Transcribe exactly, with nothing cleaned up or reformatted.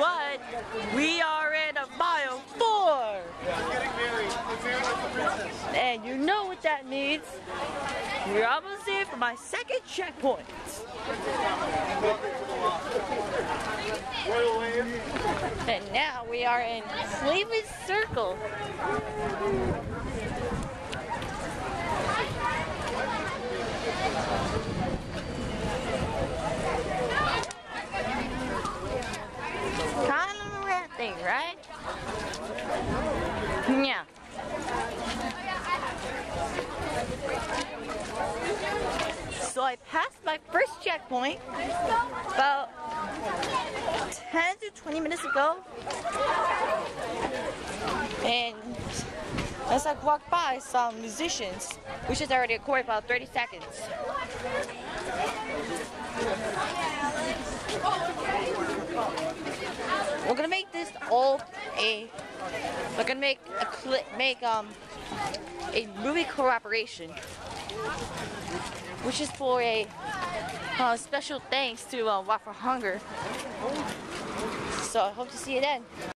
what? We are in a mile four! And you know what that means. We're almost there for my second checkpoint. And now we are in Slavish Circle. Kind of a rat thing, right? Yeah. So I passed my first checkpoint about ten to twenty minutes ago, and as I walked by some musicians, which is already recorded about thirty seconds. We're gonna make this all a. We're gonna make a clip, make um a movie collaboration, which is for a uh, special thanks to uh, Walk for Hunger. So I hope to see you then.